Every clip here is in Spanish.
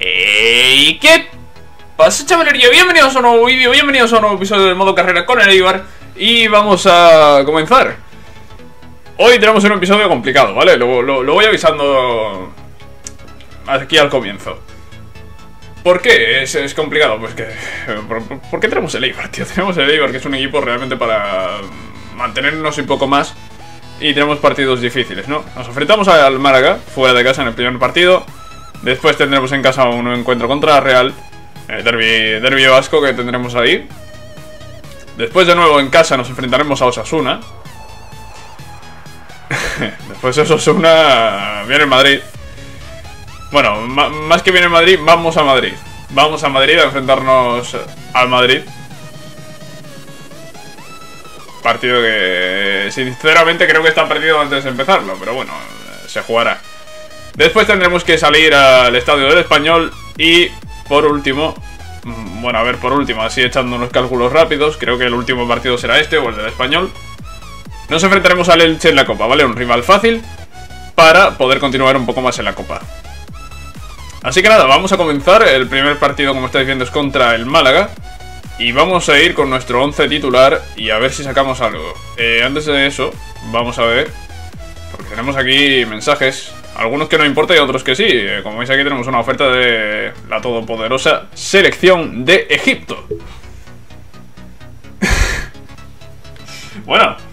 ¿Y qué pasa, chavalería? Bienvenidos a un nuevo vídeo, bienvenidos a un nuevo episodio de Modo Carrera con el Eibar. Y vamos a comenzar. Hoy tenemos un episodio complicado, ¿vale? Lo voy avisando aquí al comienzo. ¿Por qué es complicado? Pues que... ¿Por qué tenemos el Eibar, tío? Tenemos el Eibar, que es un equipo realmente para mantenernos un poco más. Y tenemos partidos difíciles, ¿no? Nos enfrentamos al Málaga, fuera de casa en el primer partido. Después tendremos en casa un encuentro contra la Real, el derbi vasco que tendremos ahí. Después de nuevo en casa nos enfrentaremos a Osasuna. Después de Osasuna viene el Madrid. Bueno, más que viene el Madrid, vamos a Madrid. Vamos a Madrid a enfrentarnos al Madrid. Partido que sinceramente creo que está perdido antes de empezarlo, pero bueno, se jugará. Después tendremos que salir al estadio del Español. Y por último, bueno, a ver, por último, así echando unos cálculos rápidos, creo que el último partido será este o el del Español. Nos enfrentaremos al Elche en la Copa, ¿vale? Un rival fácil para poder continuar un poco más en la Copa. Así que nada, vamos a comenzar. El primer partido, como estáis viendo, es contra el Málaga. Y vamos a ir con nuestro 11 titular y a ver si sacamos algo. Antes de eso, vamos a ver, porque tenemos aquí mensajes, algunos que no importa y otros que sí. Como veis aquí tenemos una oferta de la todopoderosa selección de Egipto. Bueno,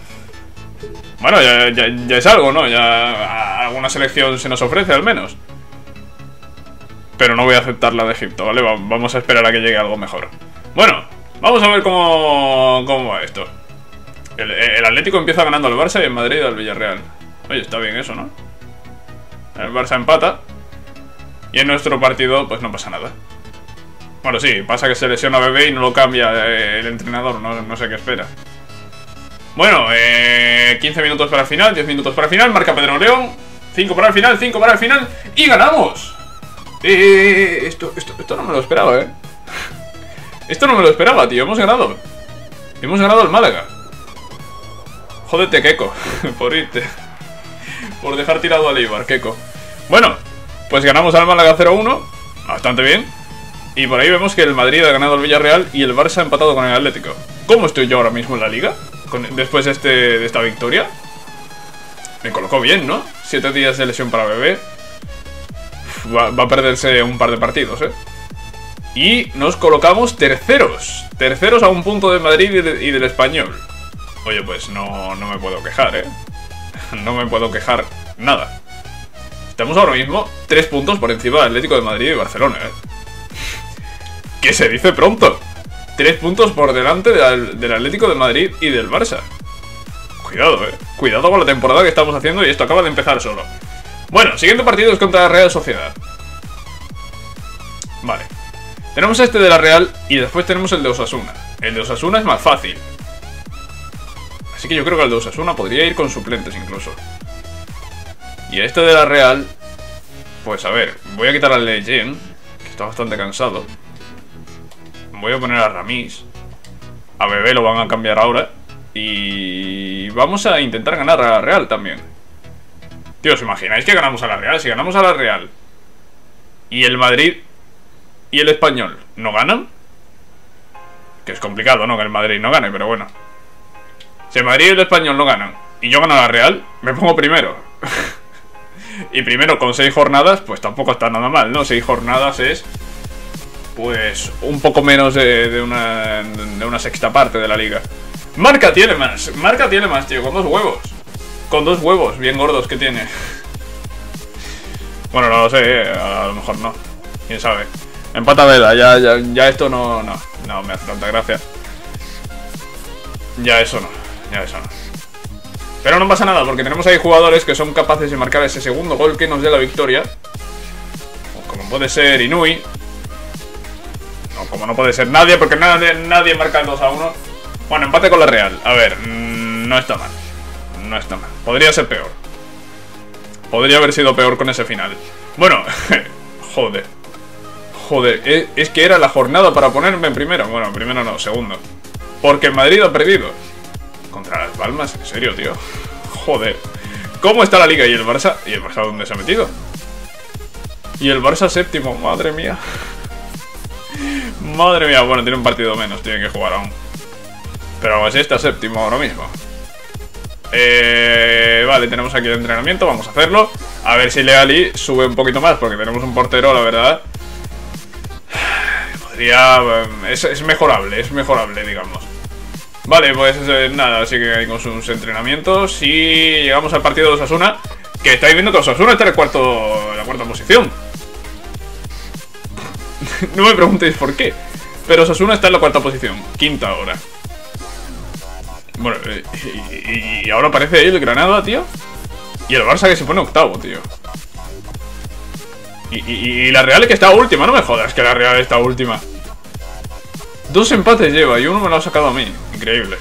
ya es algo, ¿no? Ya alguna selección se nos ofrece al menos. Pero no voy a aceptar la de Egipto, ¿vale? Vamos a esperar a que llegue algo mejor. Bueno, vamos a ver cómo va esto. El Atlético empieza ganando al Barça y en Madrid al Villarreal. Oye, está bien eso, ¿no? El Barça empata. Y en nuestro partido, pues no pasa nada. Bueno, sí, pasa que se lesiona Bebé y no lo cambia el entrenador, no sé qué espera. Bueno, 15 minutos para el final, 10 minutos para el final. Marca Pedro León, 5 para el final, 5 para el final. ¡Y ganamos! Esto no me lo esperaba, ¿eh? Esto no me lo esperaba, tío. Hemos ganado. Hemos ganado al Málaga. Jódete, Keco. Por irte. Por dejar tirado al Eibar, Keco. Bueno, pues ganamos al Málaga 0-1. Bastante bien. Y por ahí vemos que el Madrid ha ganado al Villarreal y el Barça ha empatado con el Atlético. ¿Cómo estoy yo ahora mismo en la Liga? Después de esta victoria. Me colocó bien, ¿no? 7 días de lesión para Bebé. Va a perderse un par de partidos, ¿eh? Y nos colocamos terceros. Terceros a un punto de Madrid y del Español. Oye, pues no me puedo quejar, ¿eh? No me puedo quejar nada. Estamos ahora mismo 3 puntos por encima del Atlético de Madrid y Barcelona, ¿eh? ¿Qué se dice pronto? 3 puntos por delante del Atlético de Madrid y del Barça. Cuidado, ¿eh? Cuidado con la temporada que estamos haciendo y esto acaba de empezar solo. Bueno, siguiente partido es contra la Real Sociedad. Vale. Tenemos este de la Real y después tenemos el de Osasuna. El de Osasuna es más fácil. Así que yo creo que el de Osasuna podría ir con suplentes incluso. Y este de la Real, pues a ver, voy a quitar al Leyen, que está bastante cansado. Voy a poner a Ramis. A Bebé lo van a cambiar ahora. Y vamos a intentar ganar a la Real también. Tío, ¿os imagináis que ganamos a la Real? Si ganamos a la Real y el Madrid y el Español no ganan, que es complicado, ¿no? Que el Madrid no gane, pero bueno. Si el Madrid y el Español no ganan y yo gano a la Real, me pongo primero. Y primero con 6 jornadas, pues tampoco está nada mal, ¿no? 6 jornadas es, pues, un poco menos de una sexta parte de la liga. Marca tiene más, tío, con 2 huevos. Con 2 huevos bien gordos que tiene. Bueno, no lo sé, a lo mejor no. Quién sabe. Empata Vela, ya esto no me hace tanta gracia. Ya eso no. Pero no pasa nada, porque tenemos ahí jugadores que son capaces de marcar ese segundo gol que nos dé la victoria. Como puede ser Inui. No, como no puede ser nadie, porque nadie marca el 2-1. Bueno, empate con la Real. A ver, no está mal. No está mal. Podría ser peor. Podría haber sido peor con ese final. Bueno, joder, es que era la jornada para ponerme en primero. Bueno, en primero no, segundo. Porque el Madrid ha perdido contra las Palmas, en serio, tío. Joder. ¿Cómo está la Liga y el Barça? ¿Y el Barça dónde se ha metido? Y el Barça séptimo, madre mía. Madre mía, bueno, tiene un partido menos, tiene que jugar aún. Pero aún así está séptimo ahora mismo. Vale, tenemos aquí el entrenamiento, vamos a hacerlo. A ver si Leali sube un poquito más, porque tenemos un portero, la verdad. Podría... es mejorable, digamos. Vale, pues nada, sigue ahí con sus entrenamientos. Y llegamos al partido de Osasuna, que estáis viendo que Osasuna está en la cuarta posición. No me preguntéis por qué, pero Osasuna está en la cuarta posición, quinta ahora. Bueno, y ahora aparece ahí el Granada, tío. Y el Barça que se pone octavo, tío. Y la Real que está última, no me jodas que la Real está última. 2 empates lleva y uno me lo ha sacado a mí. Increíble.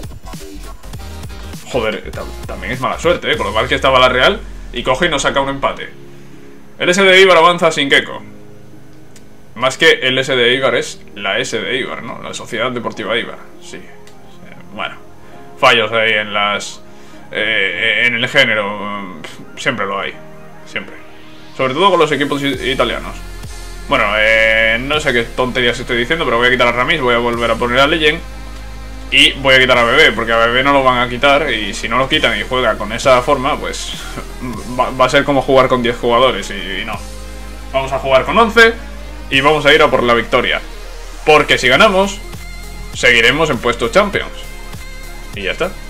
Joder, también es mala suerte, con lo mal que estaba la Real. Y coge y nos saca un empate. El S de Eibar avanza sin Keco. Más que el S de Eibar es la S de Eibar, ¿no? La Sociedad Deportiva Eibar. Sí. Bueno. Fallos ahí en las... en el género. Siempre lo hay. Siempre. Sobre todo con los equipos italianos. Bueno, no sé qué tonterías estoy diciendo, pero voy a quitar a Ramis, voy a volver a poner a Legend. Y voy a quitar a Bebé, porque a Bebé no lo van a quitar. Y si no lo quitan y juega con esa forma, pues va a ser como jugar con 10 jugadores y no. Vamos a jugar con 11 y vamos a ir a por la victoria. Porque si ganamos, seguiremos en puestos Champions. Y ya está.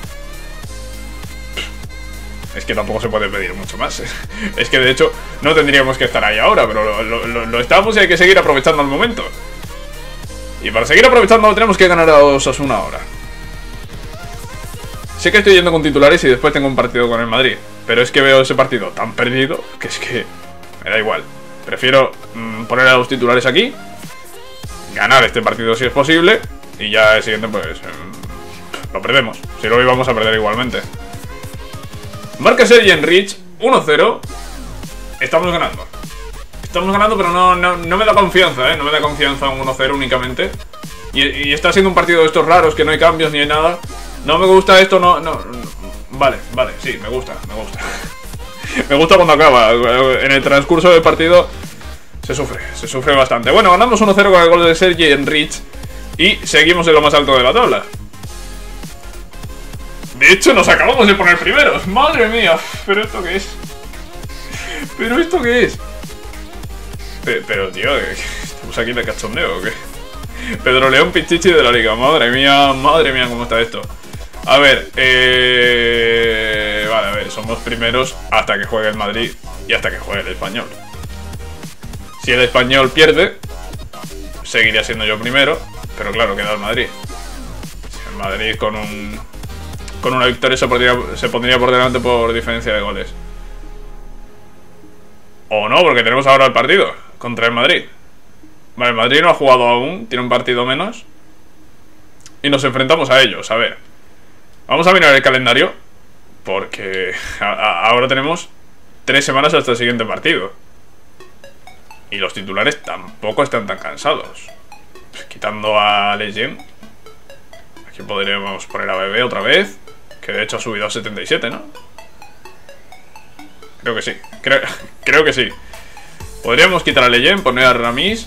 Es que tampoco se puede pedir mucho más. Es que de hecho no tendríamos que estar ahí ahora, pero lo estamos y hay que seguir aprovechando el momento. Y para seguir aprovechando tenemos que ganar a Osasuna ahora. Sé que estoy yendo con titulares y después tengo un partido con el Madrid, pero es que veo ese partido tan perdido que es que me da igual. Prefiero poner a los titulares aquí, ganar este partido si es posible, y ya el siguiente pues lo perdemos. Si lo íbamos a perder igualmente. Marca Sergi Enrich, 1-0. Estamos ganando. Estamos ganando, pero no me da confianza, no me da confianza un 1-0 únicamente. Y está siendo un partido de estos raros, que no hay cambios ni hay nada. No me gusta esto, no. Vale, sí, me gusta. Me gusta cuando acaba. En el transcurso del partido se sufre bastante. Bueno, ganamos 1-0 con el gol de Sergi Enrich. Y seguimos en lo más alto de la tabla. De hecho, nos acabamos de poner primeros. ¡Madre mía! ¿Pero esto qué es? ¿Pero esto qué es? Pero tío, ¿estamos aquí de cachondeo o qué? Pedro León Pichichi de la liga. Madre mía, cómo está esto. A ver, vale, a ver, somos primeros hasta que juegue el Madrid y hasta que juegue el Español. Si el Español pierde, seguiría siendo yo primero, pero claro, queda el Madrid. Si el Madrid con una victoria se pondría por delante por diferencia de goles. O no, porque tenemos ahora el partido contra el Madrid. Vale, el Madrid no ha jugado aún, tiene un partido menos. Y nos enfrentamos a ellos, a ver. Vamos a mirar el calendario, porque ahora tenemos 3 semanas hasta el siguiente partido. Y los titulares tampoco están tan cansados. Pues quitando a Legend, aquí podríamos poner a Bebé otra vez, que de hecho ha subido a 77, ¿no? Creo que sí, creo que sí. Podríamos quitar a Legend, poner a Ramis.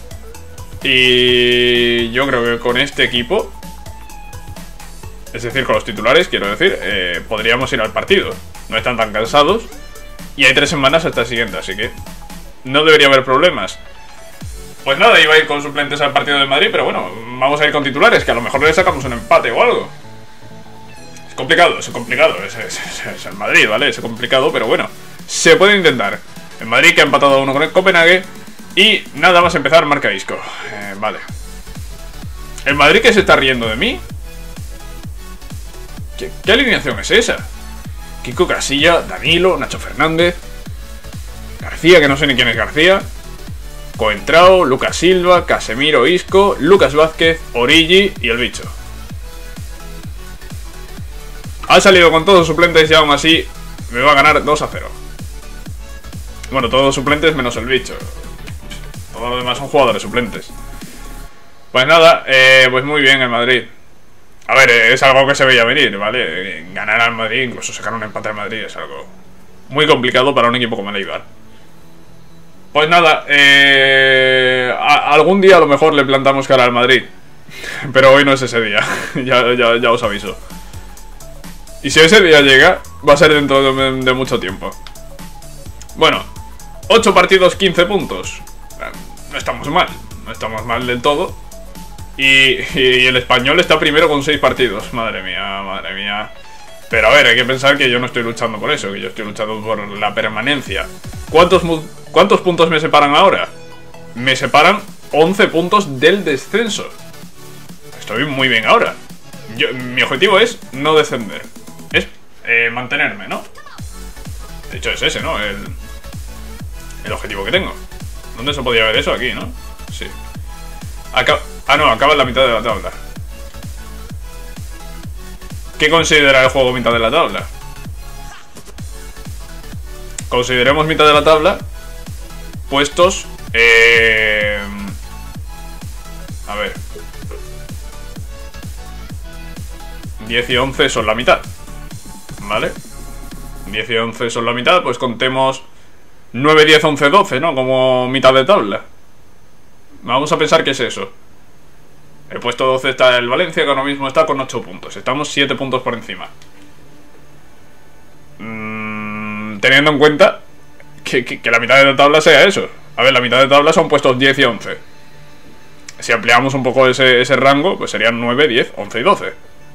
Y yo creo que con este equipo, es decir, con los titulares, quiero decir, podríamos ir al partido. No están tan cansados. Y hay 3 semanas hasta el siguiente, así que no debería haber problemas. Pues nada, iba a ir con suplentes al partido de Madrid, pero bueno, vamos a ir con titulares, que a lo mejor le sacamos un empate o algo. Es complicado, es el Madrid, ¿vale? Es complicado, pero bueno, se puede intentar. El Madrid que ha empatado a 1 con el Copenhague. Y nada más empezar, marca Isco. Vale. El Madrid que se está riendo de mí. ¿Qué alineación es esa? Kiko Casilla, Danilo, Nacho Fernández, García, que no sé ni quién es García, Coentrao, Lucas Silva, Casemiro, Isco, Lucas Vázquez, Origi y el bicho. Ha salido con todos los suplentes y aún así me va a ganar 2-0. Bueno, todos los suplentes menos el bicho. Todos los demás son jugadores suplentes. Pues nada, pues muy bien el Madrid. A ver, es algo que se veía venir, ¿vale? Ganar al Madrid, incluso sacar un empate al Madrid es algo muy complicado para un equipo como el Eibar. Pues nada, algún día a lo mejor le plantamos cara al Madrid. Pero hoy no es ese día. ya os aviso. Y si ese día llega, va a ser dentro de mucho tiempo. Bueno, 8 partidos, 15 puntos. No estamos mal. No estamos mal del todo. Y el Español está primero con 6 partidos. Madre mía, madre mía. Pero a ver, hay que pensar que yo no estoy luchando por eso, que yo estoy luchando por la permanencia. ¿Cuántos puntos me separan ahora? Me separan 11 puntos del descenso. Estoy muy bien ahora. Mi objetivo es no descender. Es mantenerme, ¿no? De hecho es ese, ¿no? El objetivo que tengo. ¿Dónde se podía ver eso? Aquí, ¿no? Sí. No, acaba en la mitad de la tabla. ¿Qué considera el juego mitad de la tabla? Consideremos mitad de la tabla puestos... a ver. 10 y 11 son la mitad. ¿Vale? 10 y 11 son la mitad, pues contemos 9, 10, 11, 12, ¿no? Como mitad de tabla. Vamos a pensar que es eso. El puesto 12 está el Valencia, que ahora mismo está con 8 puntos. Estamos 7 puntos por encima. Teniendo en cuenta que la mitad de la tabla sea eso. A ver, la mitad de tabla son puestos 10 y 11. Si ampliamos un poco ese rango, pues serían 9, 10, 11 y 12.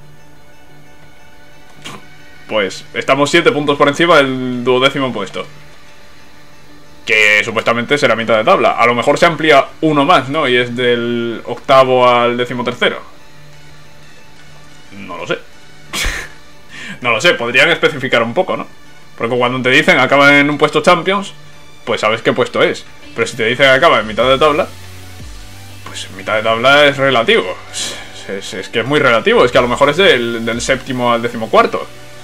Pues estamos 7 puntos por encima del 12º puesto. Que supuestamente será mitad de tabla. A lo mejor se amplía uno más, ¿no? Y es del 8º al 13º. No lo sé. No lo sé, podrían especificar un poco, ¿no? Porque cuando te dicen acaba en un puesto Champions, pues sabes qué puesto es. Pero si te dicen que acaba en mitad de tabla, pues mitad de tabla es relativo. Es que es muy relativo. Es que a lo mejor es del 7º al 14º.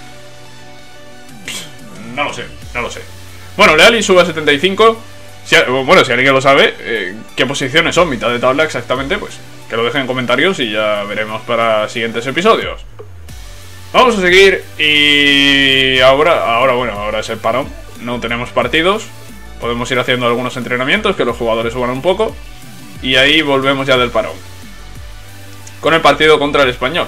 No lo sé, no lo sé. Bueno, Leali sube a 75. Bueno, si alguien lo sabe, qué posiciones son mitad de tabla exactamente, pues que lo dejen en comentarios y ya veremos para siguientes episodios. Vamos a seguir y ahora es el parón. No tenemos partidos. Podemos ir haciendo algunos entrenamientos, que los jugadores suban un poco. Y ahí volvemos ya del parón. Con el partido contra el Español.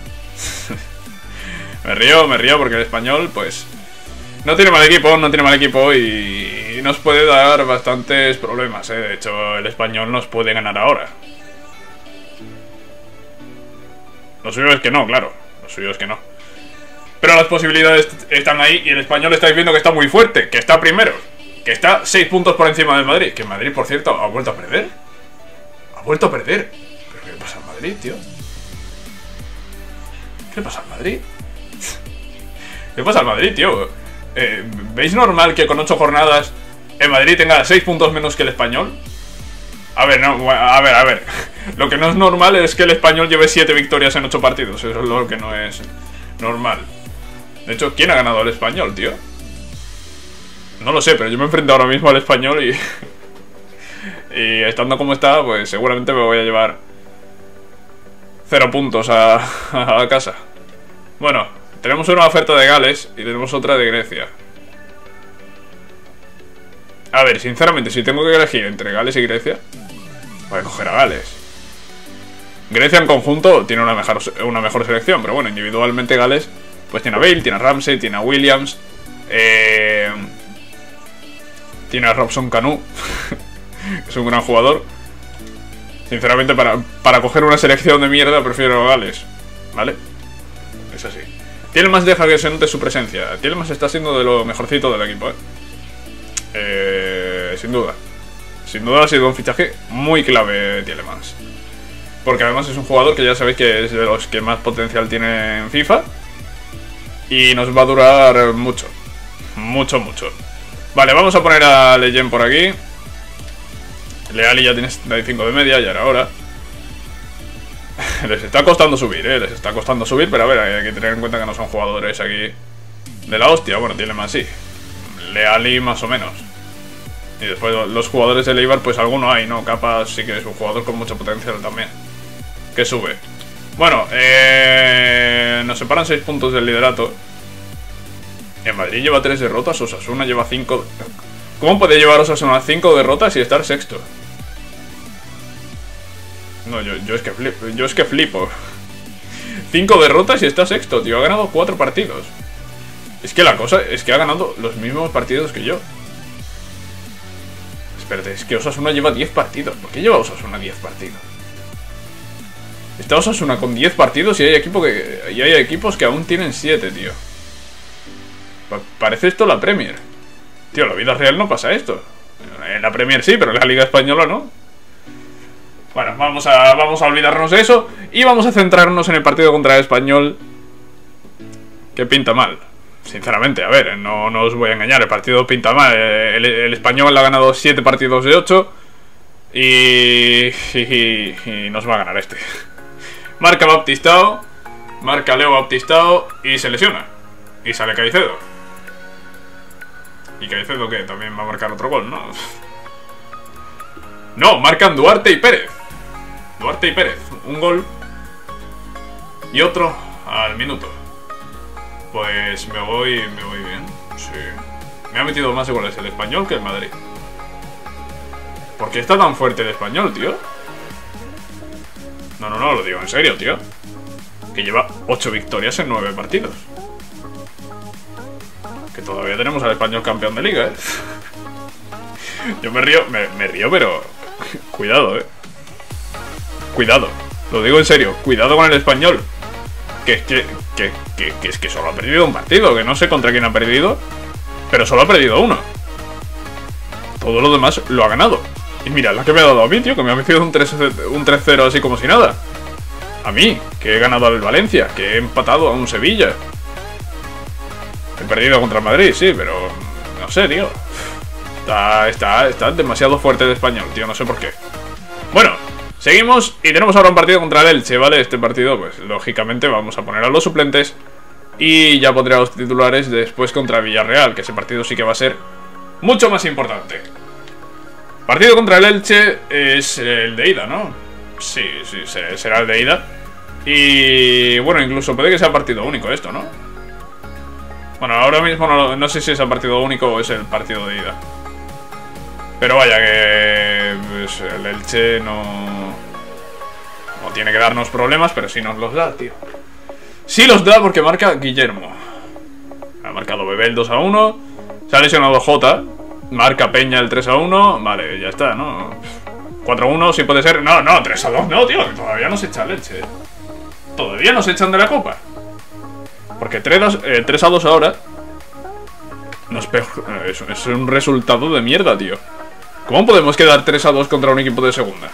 me río porque el Español, pues... no tiene mal equipo y nos puede dar bastantes problemas, ¿eh? De hecho, el Español nos puede ganar ahora. Lo suyo es que no, claro. Lo suyo es que no. Pero las posibilidades están ahí y el Español estáis viendo que está muy fuerte, que está primero, que está 6 puntos por encima del Madrid. Que Madrid, por cierto, ha vuelto a perder. Ha vuelto a perder. ¿Pero qué pasa al Madrid, tío? ¿Qué pasa al Madrid? ¿Qué pasa al Madrid, tío? ¿Veis normal que con 8 jornadas el Madrid tenga 6 puntos menos que el Español? A ver, no, a ver. Lo que no es normal es que el Español lleve 7 victorias en 8 partidos. Eso es lo que no es normal. De hecho, ¿quién ha ganado al Español, tío? No lo sé, pero yo me enfrento ahora mismo al Español y... y estando como está, pues seguramente me voy a llevar 0 puntos a casa. Bueno, tenemos una oferta de Gales y tenemos otra de Grecia. A ver, sinceramente, si tengo que elegir entre Gales y Grecia, voy a coger a Gales. Grecia en conjunto tiene una mejor selección, pero bueno, individualmente Gales pues tiene a Bale, tiene a Ramsey, tiene a Williams, tiene a Robson Kanu, que es un gran jugador. Sinceramente, para coger una selección de mierda prefiero a Gales, ¿vale? Es así. Tielemans deja que se note su presencia. Tielemans está siendo de lo mejorcito del equipo, sin duda. Sin duda ha sido un fichaje muy clave Tielemans. Porque además es un jugador que ya sabéis que es de los que más potencial tiene en FIFA. Y nos va a durar mucho. Mucho. Vale, vamos a poner a Legend por aquí. Leali ya tiene 75 de media, ya era hora. Les está costando subir, les está costando subir, pero a ver, hay que tener en cuenta que no son jugadores aquí de la hostia. Bueno, Tielemans sí. Leali más o menos. Y después los jugadores de Eibar, pues alguno hay, ¿no? Capaz sí que es un jugador con mucho potencial también, que sube. Bueno, nos separan 6 puntos del liderato. En Madrid lleva 3 derrotas, Osasuna lleva 5. ¿Cómo puede llevar Osasuna 5 derrotas y estar sexto? No, yo es que flipo. Yo es que flipo. 5 derrotas y está sexto, tío. Ha ganado 4 partidos. Es que la cosa es que ha ganado los mismos partidos que yo. Espérate, es que Osasuna lleva 10 partidos. ¿Por qué lleva Osasuna 10 partidos? Está Osasuna con 10 partidos y hay equipos que aún tienen 7, tío. Parece esto la Premier. Tío, en la vida real no pasa esto. En la Premier sí, pero en la Liga Española no. Bueno, vamos a olvidarnos de eso. Y vamos a centrarnos en el partido contra el Español, que pinta mal. Sinceramente, a ver, no os voy a engañar. El partido pinta mal. El Español ha ganado 7 partidos de 8. Y nos va a ganar este. Marca Baptistao. Marca Leo Baptistao. Y se lesiona. Y sale Caicedo. ¿Y Caicedo qué? También va a marcar otro gol, ¿no? No, marcan Duarte y Pérez. Duarte y Pérez. Un gol. Y otro al minuto. Pues me voy bien. Sí. Me ha metido más goles el Español que el Madrid. ¿Por qué está tan fuerte el Español, tío? No, lo digo en serio, tío. Que lleva 8 victorias en 9 partidos. Que todavía tenemos al Español campeón de liga, Yo me río, pero... Cuidado, Cuidado. Lo digo en serio. Cuidado con el Español. Que es que solo ha perdido un partido. Que no sé contra quién ha perdido. Pero solo ha perdido uno. Todo lo demás lo ha ganado. Y mira, la que me ha dado a mí, tío. Que me ha metido un 3-0 así como si nada. A mí, que he ganado al Valencia. Que he empatado a un Sevilla. He perdido contra el Madrid, sí, pero... No sé, tío. Está demasiado fuerte el Español, tío. No sé por qué. Bueno, seguimos y tenemos ahora un partido contra el Elche, ¿vale? Este partido, pues, lógicamente vamos a poner a los suplentes. Y ya pondré a los titulares después contra Villarreal, que ese partido sí que va a ser mucho más importante. Partido contra el Elche es el de ida, ¿no? Sí, será el de ida. Y bueno, incluso puede que sea partido único esto, ¿no? Bueno, ahora mismo no sé si es el partido único o es el partido de ida. Pero vaya que pues, el Elche no tiene que darnos problemas, pero sí nos los da, tío. Sí los da porque marca Guillermo. Ha marcado Bebé el 2-1. Se ha lesionado Jota. Marca Peña el 3-1. Vale, ya está, ¿no? 4-1, sí puede ser. No, 3-2, no, tío. Todavía no se echa el Elche. Todavía no se echan de la copa. Porque 3-2 ahora no es un resultado de mierda, tío. ¿Cómo podemos quedar 3-2 contra un equipo de segunda?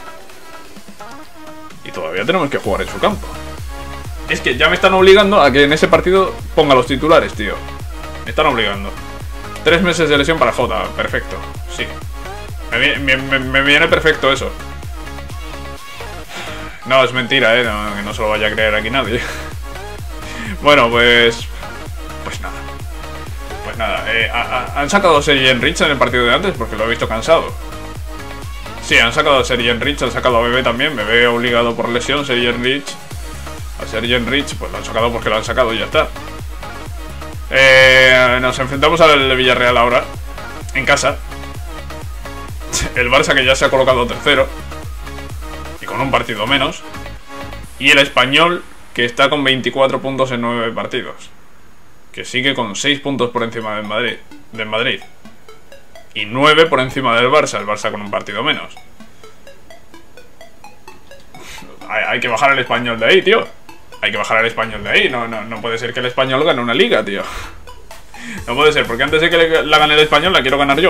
Y todavía tenemos que jugar en su campo. Es que ya me están obligando a que en ese partido ponga los titulares, tío. Me están obligando. 3 meses de lesión para Jota, perfecto. Sí. Me viene perfecto eso. No, es mentira, que no se lo vaya a creer aquí nadie. Bueno, pues nada. Pues nada, han sacado a Sergi Enrich en el partido de antes porque lo he visto cansado. Sí, han sacado a Sergi Enrich, han sacado a Bebé también. Bebé obligado por lesión, Sergi Enrich. A Sergi Enrich, pues lo han sacado porque lo han sacado y ya está. Nos enfrentamos al Villarreal ahora, en casa. El Barça que ya se ha colocado tercero y con un partido menos. Y el Español que está con 24 puntos en 9 partidos. Que sigue con 6 puntos por encima del Madrid. Y 9 por encima del Barça. El Barça con un partido menos. Hay que bajar al Español de ahí, tío. Hay que bajar al Español de ahí. No puede ser que el Español gane una liga, tío. No puede ser, porque antes de que la gane el Español la quiero ganar yo.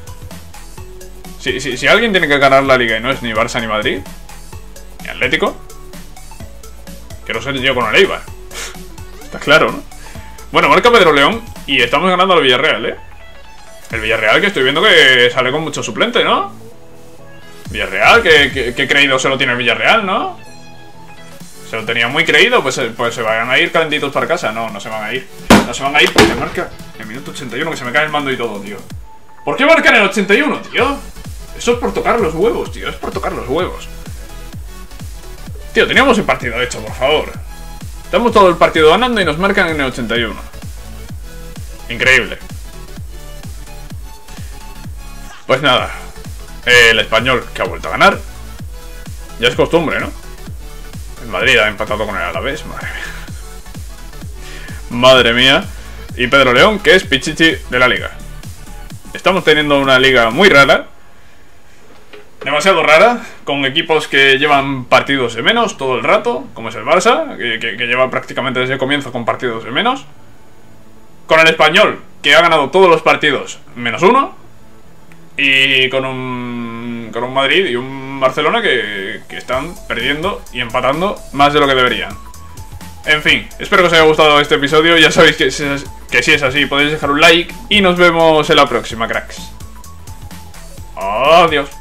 Si alguien tiene que ganar la liga y no es ni Barça ni Madrid, ni Atlético, quiero ser yo con el Eibar. Está claro, ¿no? Bueno, marca Pedro León y estamos ganando al Villarreal, El Villarreal que estoy viendo que sale con mucho suplente, ¿no? Villarreal, que creído se lo tiene el Villarreal, ¿no? Se lo tenía muy creído, pues se van a ir calentitos para casa. No se van a ir. No se van a ir porque marca en el minuto 81, que se me cae el mando y todo, tío. ¿Por qué marcan en el 81, tío? Eso es por tocar los huevos, tío. Es por tocar los huevos. Tío, teníamos el partido hecho, por favor. Estamos todo el partido ganando y nos marcan en el 81. Increíble. Pues nada, el Español que ha vuelto a ganar. Ya es costumbre, ¿no? El Madrid ha empatado con el Alavés, madre mía. Madre mía. Y Pedro León, que es Pichichi de la liga. Estamos teniendo una liga muy rara. Demasiado rara, con equipos que llevan partidos de menos todo el rato, como es el Barça, que lleva prácticamente desde el comienzo con partidos de menos. Con el Español, que ha ganado todos los partidos menos uno. Y con un Madrid y un Barcelona que están perdiendo y empatando más de lo que deberían. En fin, espero que os haya gustado este episodio. Ya sabéis que si es así podéis dejar un like. Y nos vemos en la próxima, cracks. Adiós.